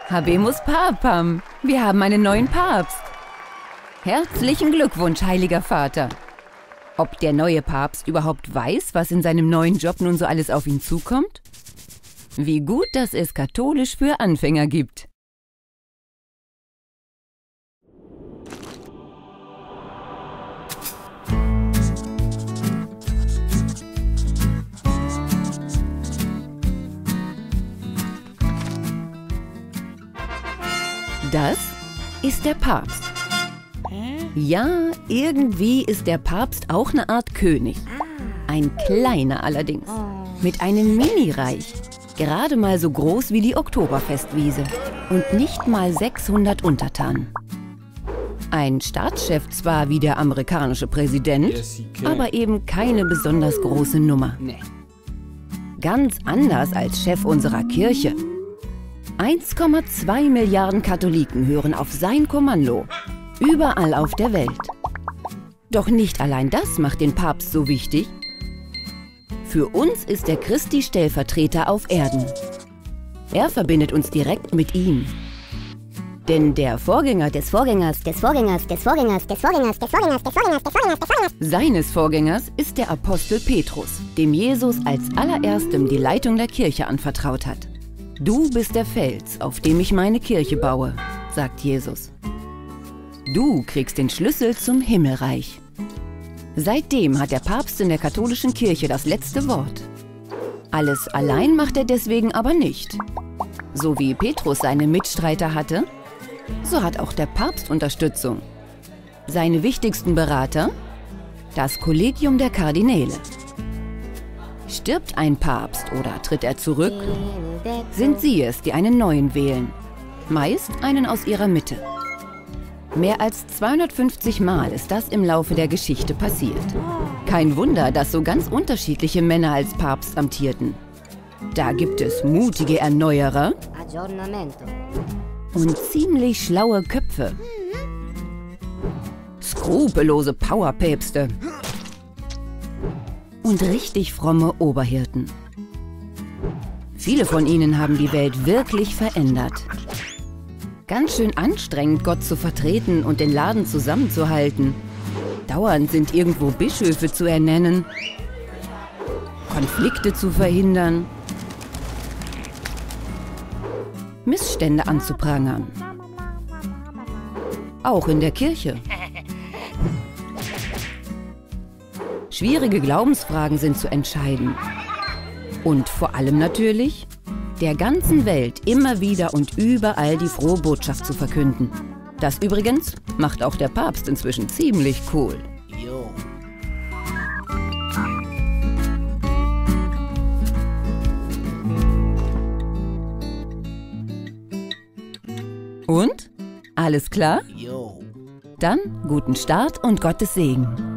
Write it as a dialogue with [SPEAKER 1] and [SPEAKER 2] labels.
[SPEAKER 1] Habemus Papam, wir haben einen neuen Papst. Herzlichen Glückwunsch, heiliger Vater. Ob der neue Papst überhaupt weiß, was in seinem neuen Job nun so alles auf ihn zukommt? Wie gut, dass es katholisch für Anfänger gibt. Das ist der Papst. Ja, irgendwie ist der Papst auch eine Art König. Ein kleiner allerdings. Mit einem Mini-Reich. Gerade mal so groß wie die Oktoberfestwiese. Und nicht mal 600 Untertanen. Ein Staatschef zwar wie der amerikanische Präsident, aber eben keine besonders große Nummer. Ganz anders als Chef unserer Kirche. 1,2 Milliarden Katholiken hören auf sein Kommando. Überall auf der Welt. Doch nicht allein das macht den Papst so wichtig. Für uns ist er Christi Stellvertreter auf Erden. Er verbindet uns direkt mit ihm. Denn der Vorgänger seines Vorgängers ist der Apostel Petrus, dem Jesus als allererstem die Leitung der Kirche anvertraut hat. Du bist der Fels, auf dem ich meine Kirche baue, sagt Jesus. Du kriegst den Schlüssel zum Himmelreich. Seitdem hat der Papst in der katholischen Kirche das letzte Wort. Alles allein macht er deswegen aber nicht. So wie Petrus seine Mitstreiter hatte, so hat auch der Papst Unterstützung. Seine wichtigsten Berater? Das Kollegium der Kardinäle. Stirbt ein Papst oder tritt er zurück, sind sie es, die einen neuen wählen. Meist einen aus ihrer Mitte. Mehr als 250 Mal ist das im Laufe der Geschichte passiert. Kein Wunder, dass so ganz unterschiedliche Männer als Papst amtierten. Da gibt es mutige Erneuerer und ziemlich schlaue Köpfe. Skrupellose Powerpäpste und richtig fromme Oberhirten. Viele von ihnen haben die Welt wirklich verändert. Ganz schön anstrengend, Gott zu vertreten und den Laden zusammenzuhalten. Dauernd sind irgendwo Bischöfe zu ernennen, Konflikte zu verhindern, Missstände anzuprangern. Auch in der Kirche. Schwierige Glaubensfragen sind zu entscheiden. Und vor allem natürlich, der ganzen Welt immer wieder und überall die frohe Botschaft zu verkünden. Das übrigens macht auch der Papst inzwischen ziemlich cool. Und? Alles klar? Dann guten Start und Gottes Segen.